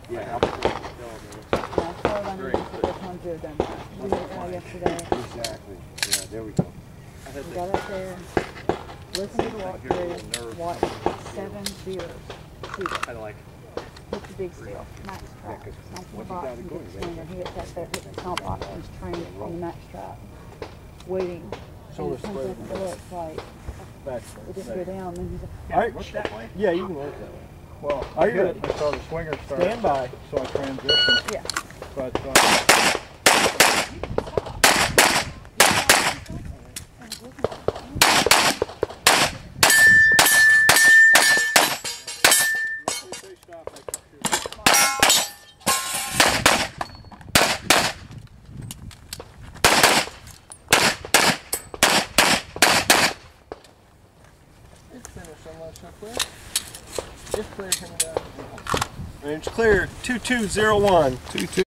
Yeah. As far as I know, this one's done that. We did it yesterday. Exactly. Yeah, there we go. We got up there, listened to the walkthrough, watched 7 deers shoot it. Kind of like. Hit the big steel, max trap. Stomp the box and get the swinger. He hit that there, hit the stomp box and was trained on the max trap. Waiting. Shoulder And it comes up and looks like it didn't go down. Then he's like, All right. Look that way? Yeah, you can look that way. Well, Are you ready? I saw the swinger start. Stand by. So I transitioned. yeah. But Range clear 2201. 22.